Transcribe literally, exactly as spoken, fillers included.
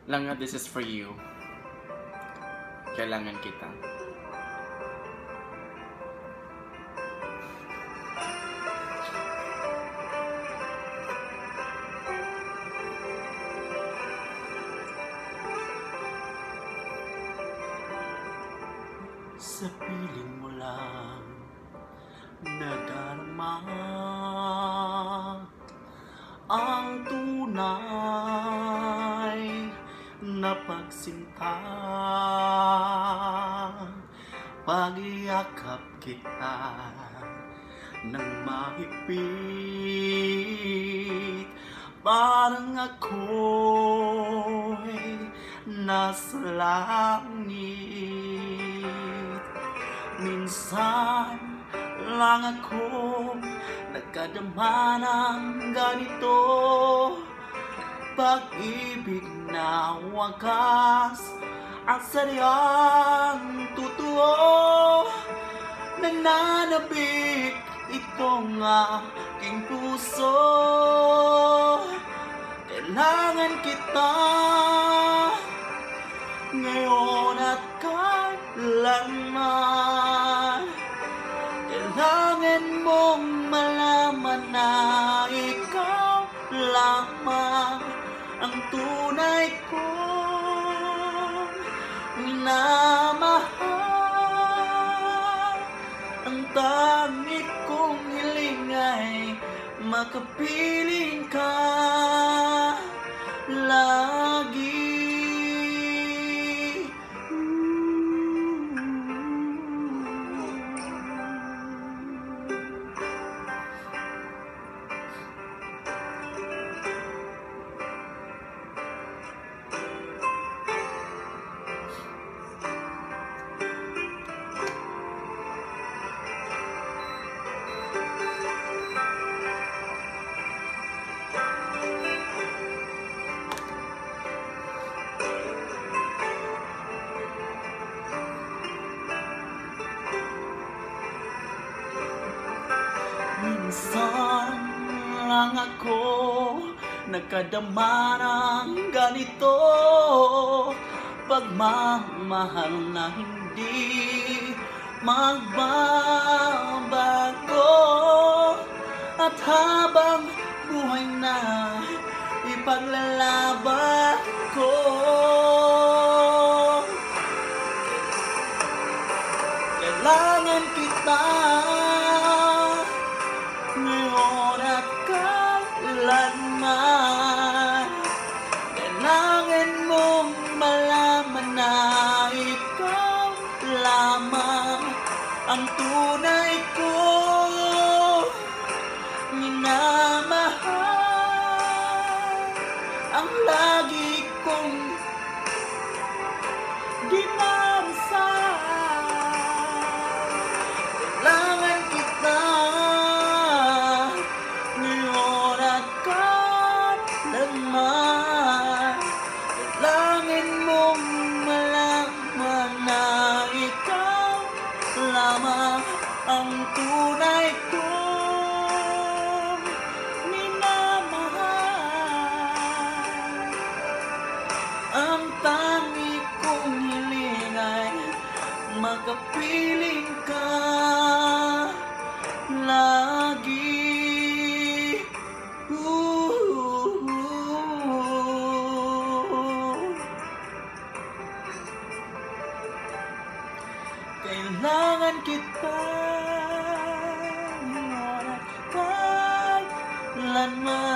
Langga, this is for you. Kailangan kita. Sa piling mo lang nadarama ang tunay na pagsinta. Pag-iakap kita ng mahigpit, parang ako'y nasa langit. Minsan lang ako nagkadama ng ganito, pag-ibig na wakas at sadyang totoo. Nananabik itong aking puso, kailangan kita ngayon at kailanman. Kailangan mong malaman na ikaw lamang ang tunay kong minamahal. Ang tangi kong hiling ay makapiling ka lagi. Minsan lang ako nagkadama ng ganito, pagmamahal na hindi magbabago. At habang buhay na ipaglalaban ko, kailangan kita ngayon at kailanman. Kailangan mong malaman na ikaw lamang ang tunay ko minamahal. Ang lagi kong dinarasal, kailangan kita ngayon at kailanman. Kailangan mong malaman na ikaw lamang ang tunay kong minamahal. Ang tangi kong hiling ay makapiling ka lagi. Kailangan kita ngayon at kailanman.